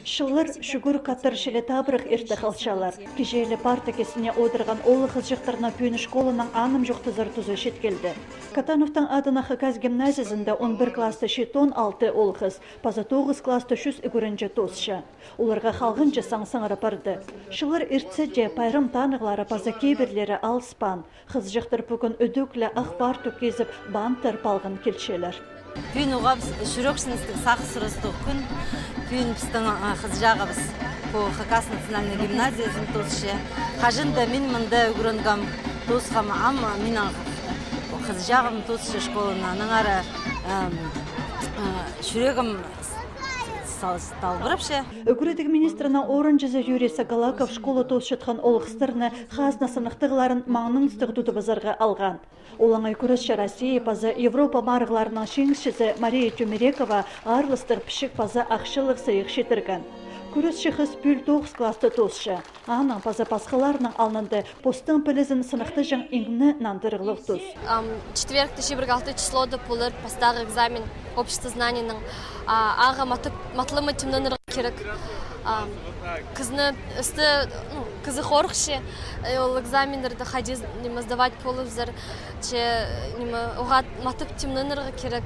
Шылыр шүгір каттыр шелі табырық ерті қалшалар. Кежейлі парта кесіне одырған олы қызжықтарына пүйіні школының аным жоқтызыр тұзы шеткелді. Катановтың адына Хаказ гимназиясында 11 класты шетон 6 ол қыз, паза 9 класты шүз үгірінжі тосшы. Оларға қалғынчы саңсаңыры барды. Шылыр ертсе де пайрым танығлары паза кейбірлері алыспан. Қызжықтыр бүгін үдіклі ақпар түкезіп бантыр палғын келшелер. Пүйін ұғабыз жүрекшіністік сақы сұрыстық күн. Пүйін пістің қыз жағабыз по Хакас национальной гимназиясын тосшы. Қажында мен мұнда үгірінгам тосқам ама мен қыз жағым тосшы школына. Ныңары жүрегім Үкіредік министрінің орынжызы Юрий Галаков школа тосшытқан олықстырны қазна сынықтығыларын маңның стығдуды базарға алған. Олаңай күрісші Россия пазы Европа марғыларының шеңізшісі Мария Тюмерекова арлыстық пішік пазы ақшылық сайық шетірген. Күрісші қыз пүл 9 класты тосшы. Ағынан паза пасқаларының алынды постың пілізін сынықты жың еңіні нандырғылық тұз. Четверг 26 числода пулыр постағы экзамен общество знанияның аға матлымы темненір керек. Кызны үсті кызы қорықшы, ол экзамендерді қадез сдавать полывзір, оға матып темненір керек,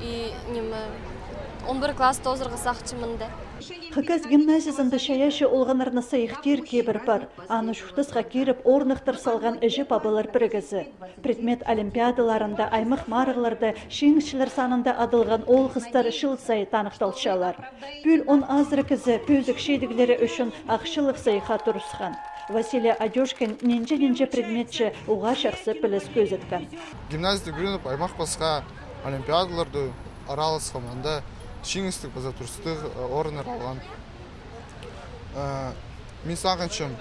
11 класс тозырғы сақчы мұнды. Хаказ гимназиясында шаяшы олғанарына сайықтер кебір бар. Аны шуқтысқа керіп орнықтыр салған әжі пабалар бірігізі. Предмет олимпиадаларында аймық марығыларды шеңішілер санында адылған ол қыстар шыл сайы танықталшалар. Пүл он азыры кізі пөзік шедігілері үшін ақшылық сайыға тұрысқан. Василий Адешкин ненже предметші уға шақсы піліс көзіткен. Гимназияда көрініп аймақ басқа олимпиадаларды аралысқаманда шеңістік база тұрыстық орыныр алған. Мен сағыншым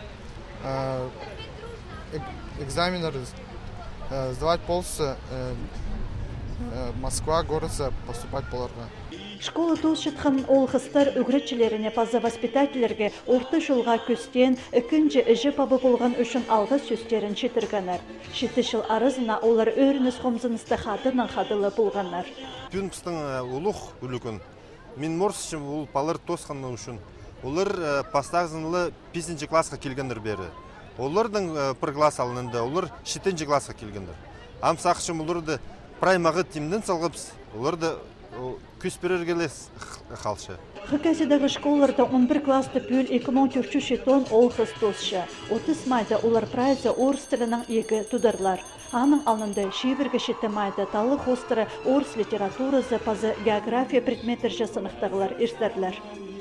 экзаменеры сдавать полсы Москва, городца поступать поларға. Школа тосшытқан ол қыстар үгіретшілеріне паза воспитательерге орты жылға көстен үкінжі үжі пабы болған үшін алғы сөстерін шетіргенер. Шеті жыл арызына олар өрініс қомзынысты қадының қадылы болғанар. Түн пыстың ұлық үлікін. Мен морсышым ол палыр тосқанның үшін. Олар пастағызынлы 5 классқа келгендер бері. Олардың бір класс алынынды, олар 7 классқа келгендер. Амсақшым оларды праймағы темден салғыпс, оларды көз берергелес қалшы. Хакасидағы школаларда 11 класты пүл 2004 шетон ол қыз тосшы. 30 майда олар прайзы орыс тілінің егі тұдарлар. Аның алынды шебіргі шеті майда талы хостыры орыс литературасы пазы география предметір жасынықтағылар ерсерлер.